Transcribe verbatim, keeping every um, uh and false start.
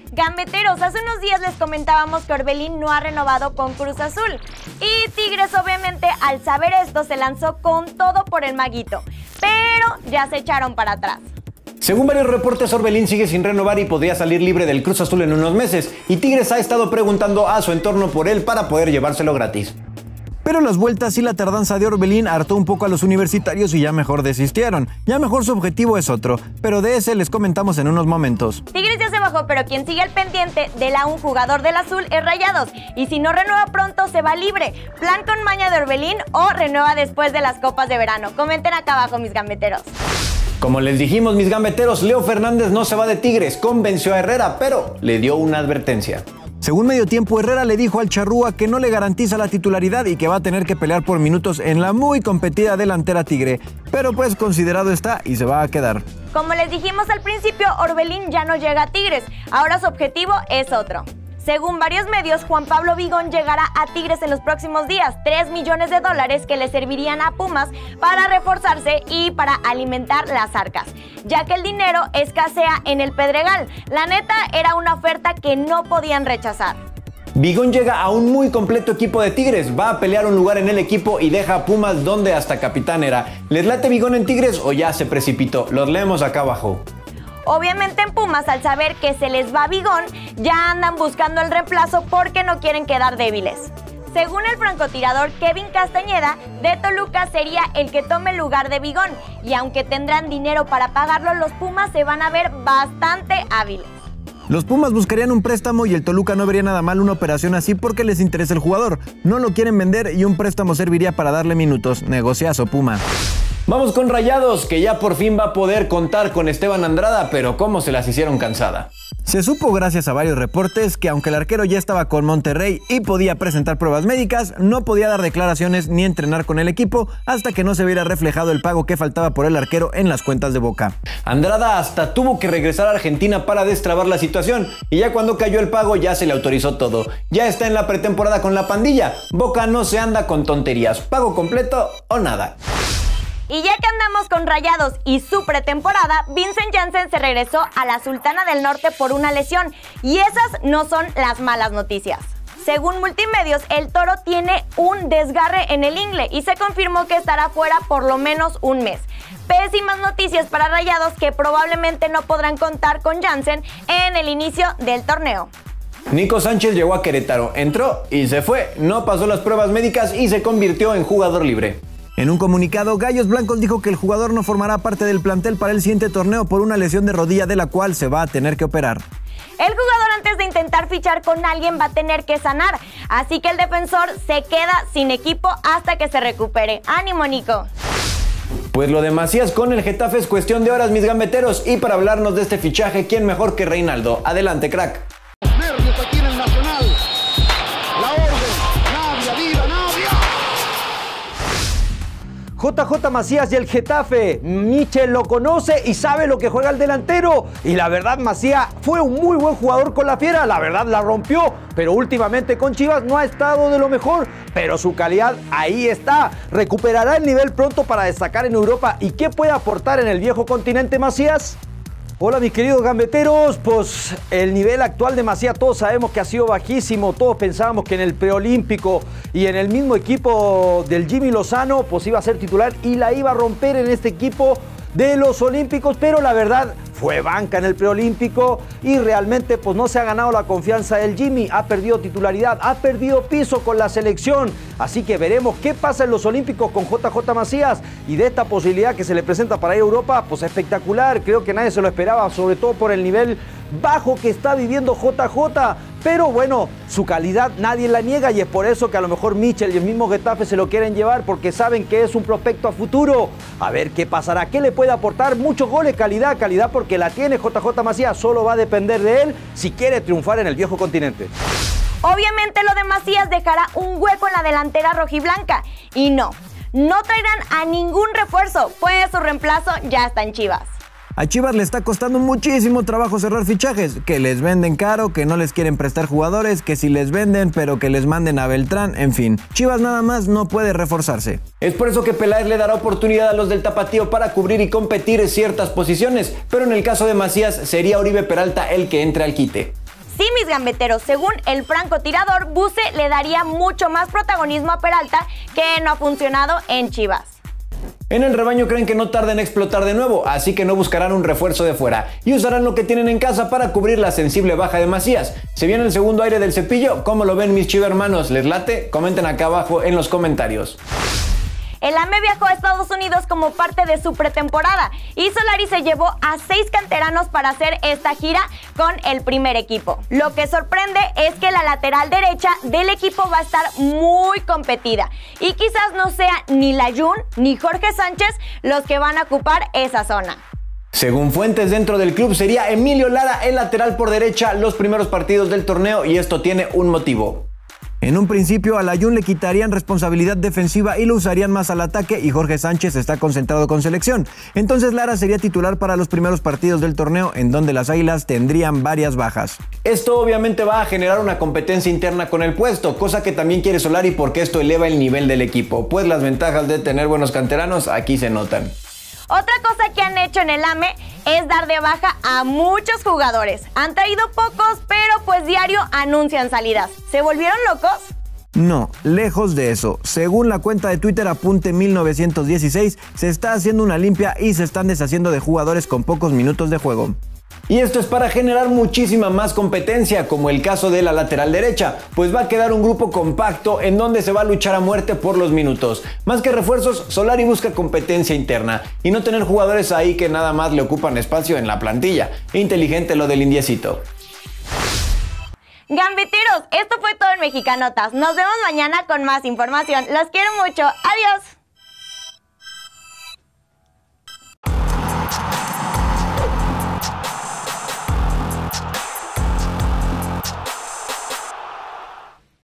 Gambeteros, hace unos días les comentábamos que Orbelín no ha renovado con Cruz Azul. Y Tigres, obviamente, al saber esto, se lanzó con todo por el maguito. Pero ya se echaron para atrás. Según varios reportes, Orbelín sigue sin renovar y podría salir libre del Cruz Azul en unos meses. Y Tigres ha estado preguntando a su entorno por él para poder llevárselo gratis. Pero las vueltas y la tardanza de Orbelín hartó un poco a los universitarios y ya mejor desistieron. Ya mejor su objetivo es otro, pero de ese les comentamos en unos momentos. Tigres ya se bajó, pero quien sigue al pendiente de la un jugador del azul es Rayados. Y si no renueva pronto, se va libre. ¿Plan con maña de Orbelín o renueva después de las copas de verano? Comenten acá abajo, mis gambeteros. Como les dijimos, mis gambeteros, Leo Fernández no se va de Tigres. Convenció a Herrera, pero le dio una advertencia. Según Medio Tiempo, Herrera le dijo al charrúa que no le garantiza la titularidad y que va a tener que pelear por minutos en la muy competida delantera tigre. Pero pues considerado está y se va a quedar. Como les dijimos al principio, Orbelín ya no llega a Tigres. Ahora su objetivo es otro. Según varios medios, Juan Pablo Vigón llegará a Tigres en los próximos días. tres millones de dólares que le servirían a Pumas para reforzarse y para alimentar las arcas, ya que el dinero escasea en el Pedregal. La neta, era una oferta que no podían rechazar. Vigón llega a un muy completo equipo de Tigres, va a pelear un lugar en el equipo y deja a Pumas donde hasta capitán era. ¿Les late Vigón en Tigres o ya se precipitó? Los leemos acá abajo. Obviamente en Pumas, al saber que se les va Vigón, ya andan buscando el reemplazo porque no quieren quedar débiles. Según el francotirador Kevin Castañeda, de Toluca sería el que tome el lugar de Vigón. Y aunque tendrán dinero para pagarlo, los Pumas se van a ver bastante hábiles. Los Pumas buscarían un préstamo y el Toluca no vería nada mal una operación así porque les interesa el jugador. No lo quieren vender y un préstamo serviría para darle minutos. Negociazo, Puma. Vamos con Rayados, que ya por fin va a poder contar con Esteban Andrada, pero cómo se las hicieron cansada. Se supo gracias a varios reportes que aunque el arquero ya estaba con Monterrey y podía presentar pruebas médicas, no podía dar declaraciones ni entrenar con el equipo hasta que no se viera reflejado el pago que faltaba por el arquero en las cuentas de Boca. Andrada hasta tuvo que regresar a Argentina para destrabar la situación y ya cuando cayó el pago ya se le autorizó todo. Ya está en la pretemporada con la pandilla. Boca no se anda con tonterías, pago completo o nada. Y ya que andamos con Rayados y su pretemporada, Vincent Janssen se regresó a la Sultana del Norte por una lesión. Y esas no son las malas noticias. Según Multimedios, el Toro tiene un desgarre en el ingle y se confirmó que estará fuera por lo menos un mes. Pésimas noticias para Rayados, que probablemente no podrán contar con Janssen en el inicio del torneo. Nico Sánchez llegó a Querétaro, entró y se fue. No pasó las pruebas médicas y se convirtió en jugador libre. En un comunicado, Gallos Blancos dijo que el jugador no formará parte del plantel para el siguiente torneo por una lesión de rodilla de la cual se va a tener que operar. El jugador, antes de intentar fichar con alguien, va a tener que sanar, así que el defensor se queda sin equipo hasta que se recupere. ¡Ánimo, Nico! Pues lo de Macías con el Getafe es cuestión de horas, mis gambeteros, y para hablarnos de este fichaje, ¿quién mejor que Reinaldo? Adelante, crack. Nervios aquí en el Nacional. La orden, Navia, viva Navia. J J Macías y el Getafe. Michel lo conoce y sabe lo que juega el delantero. Y la verdad, Macías fue un muy buen jugador con la Fiera. La verdad, la rompió. Pero últimamente con Chivas no ha estado de lo mejor. Pero su calidad ahí está. Recuperará el nivel pronto para destacar en Europa. ¿Y qué puede aportar en el viejo continente, Macías? Hola mis queridos gambeteros, pues el nivel actual de Macías todos sabemos que ha sido bajísimo, todos pensábamos que en el preolímpico y en el mismo equipo del Jimmy Lozano pues iba a ser titular y la iba a romper en este equipo de los olímpicos, pero la verdad fue banca en el preolímpico y realmente pues no se ha ganado la confianza del Jimmy, ha perdido titularidad, ha perdido piso con la selección, así que veremos qué pasa en los olímpicos con J J Macías y de esta posibilidad que se le presenta para ir a Europa, pues espectacular, creo que nadie se lo esperaba, sobre todo por el nivel bajo que está viviendo J J, pero bueno, su calidad nadie la niega y es por eso que a lo mejor Michel y el mismo Getafe se lo quieren llevar porque saben que es un prospecto a futuro. A ver qué pasará, qué le puede aportar, muchos goles, calidad, calidad porque la tiene J J Macías, solo va a depender de él si quiere triunfar en el viejo continente. Obviamente lo de Macías dejará un hueco en la delantera rojiblanca y no, no traerán a ningún refuerzo, pues su reemplazo ya está en Chivas. A Chivas le está costando muchísimo trabajo cerrar fichajes, que les venden caro, que no les quieren prestar jugadores, que si les venden pero que les manden a Beltrán, en fin. Chivas nada más no puede reforzarse. Es por eso que Peláez le dará oportunidad a los del Tapatío para cubrir y competir ciertas posiciones, pero en el caso de Macías sería Oribe Peralta el que entre al quite. Sí, mis gambeteros, según el francotirador, Buse le daría mucho más protagonismo a Peralta, que no ha funcionado en Chivas. En el rebaño creen que no tarda en explotar de nuevo, así que no buscarán un refuerzo de fuera y usarán lo que tienen en casa para cubrir la sensible baja de Macías. ¿Se viene el segundo aire del Cepillo? ¿Cómo lo ven mis chivermanos? ¿Les late? Comenten acá abajo en los comentarios. El A M E viajó a Estados Unidos como parte de su pretemporada y Solari se llevó a seis canteranos para hacer esta gira con el primer equipo. Lo que sorprende es que la lateral derecha del equipo va a estar muy competida y quizás no sea ni Layún ni Jorge Sánchez los que van a ocupar esa zona. Según fuentes dentro del club, sería Emilio Lara el lateral por derecha los primeros partidos del torneo y esto tiene un motivo. En un principio a Layún le quitarían responsabilidad defensiva y lo usarían más al ataque y Jorge Sánchez está concentrado con selección. Entonces Lara sería titular para los primeros partidos del torneo en donde las Águilas tendrían varias bajas. Esto obviamente va a generar una competencia interna con el puesto, cosa que también quiere Solari porque esto eleva el nivel del equipo, pues las ventajas de tener buenos canteranos aquí se notan. Otra cosa que han hecho en el A M E es dar de baja a muchos jugadores. Han traído pocos, pero pues diario anuncian salidas. ¿Se volvieron locos? No, lejos de eso. Según la cuenta de Twitter Apunte mil novecientos dieciséis, se está haciendo una limpia y se están deshaciendo de jugadores con pocos minutos de juego. Y esto es para generar muchísima más competencia, como el caso de la lateral derecha, pues va a quedar un grupo compacto en donde se va a luchar a muerte por los minutos. Más que refuerzos, Solari busca competencia interna y no tener jugadores ahí que nada más le ocupan espacio en la plantilla. Inteligente lo del indiecito. Gambeteros, esto fue todo en Mexicanotas. Nos vemos mañana con más información. Los quiero mucho. Adiós.